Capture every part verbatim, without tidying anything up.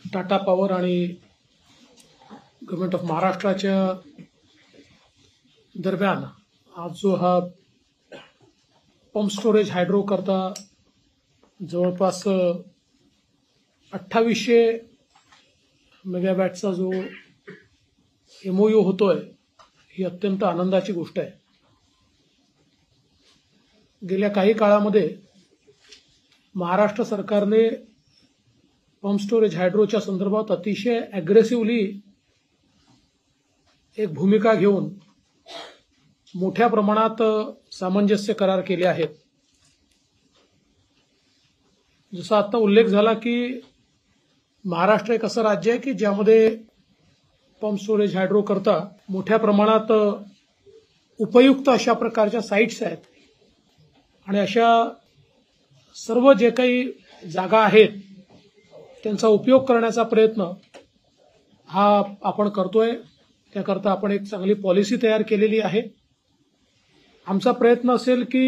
Tata power आणि government of महाराष्ट्राच्या दरम्यान आज जो हा पंप स्टोरेज हायड्रो करता जवळपास अठ्ठावीसशे मेगावॅटचा जो एमओयू होतोय ही अत्यंत आनंदाची गोष्ट आहे। गेल्या काही काळामध्ये महाराष्ट्र सरकारने पंप स्टोरेज हायड्रोच्या संदर्भात अतिशय अग्रेसिव्हली एक भूमिका घेऊन मोठ्या प्रमाणात सामंजस्य करार केले आहेत। जसा आता उल्लेख झाला की महाराष्ट्र एक असं राज्य आहे की ज्यामध्ये पंप स्टोरेज हायड्रो करता मोठ्या प्रमाणात उपयुक्त अशा प्रकारच्या साइट्स आहेत आणि अशा सर्व जे काही जागा आहेत त्यांचा उपयोग करण्याचा प्रयत्न हा आपण करतोय। त्याकरता आपण एक चांगली पॉलिसी तयार केलेली आहे। आमचा प्रयत्न असेल की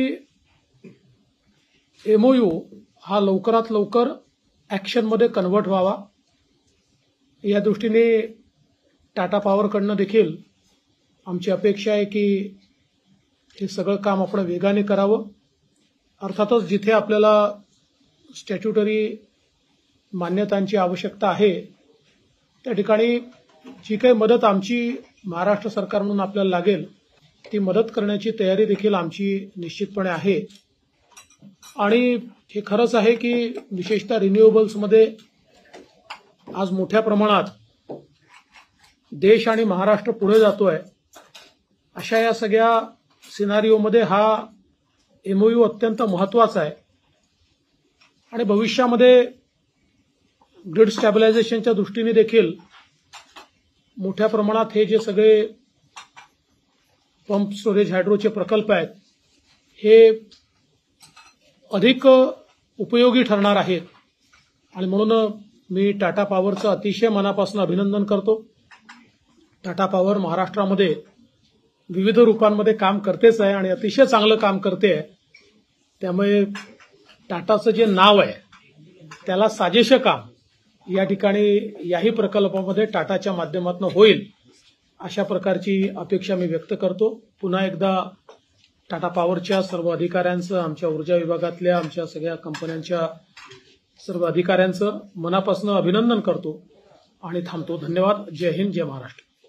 एमओयू हा लवकरात लवकर ॲक्शनमध्ये कन्व्हर्ट व्हावा। या दृष्टीने टाटा पॉवरकडनं देखील आमची अपेक्षा आहे की हे सगळं काम आपण वेगाने करावं। अर्थातच जिथे आपल्याला स्टॅट्युटरी मान्यतांची आवश्यकता आहे त्या ठिकाणी जी काही मदत आमची महाराष्ट्र सरकार म्हणून आपल्याला लागेल ती मदत करण्याची तयारी देखील आमची निश्चितपणे आहे। आणि हे खरंच आहे की विशेषतः रिन्युएबल्समध्ये आज मोठ्या प्रमाणात देश आणि महाराष्ट्र पुढे जातोय। अशा या सगळ्या सिनारिओमध्ये हा एमओयू अत्यंत महत्त्वाचा आहे आणि भविष्यामध्ये ग्रिड स्टॅबिलायझेशनच्या दृष्टीने देखील मोठ्या प्रमाणात हे जे सगळे पंप स्टोरेज हायड्रोचे प्रकल्प आहेत हे अधिक उपयोगी ठरणार आहेत आणि म्हणून मी टाटा पॉवरचं अतिशय मनापासून अभिनंदन करतो। टाटा पॉवर महाराष्ट्रामध्ये विविध रूपांमध्ये काम करतेच आहे आणि अतिशय चांगलं काम करते आहे। त्यामुळे टाटाचं जे नाव आहे त्याला साजेसं काम या ठिकाणी याही प्रकल्पामध्ये टाटाच्या माध्यमातून होईल अशा प्रकारची अपेक्षा मी व्यक्त करतो। पुन्हा एकदा टाटा पॉवरच्या सर्व अधिकाऱ्यांचं, आमच्या ऊर्जा विभागातल्या आमच्या सगळ्या कंपन्यांच्या सर्व अधिकाऱ्यांचं मनापासून अभिनंदन करतो आणि थांबतो। धन्यवाद। जय हिंद, जय महाराष्ट्र।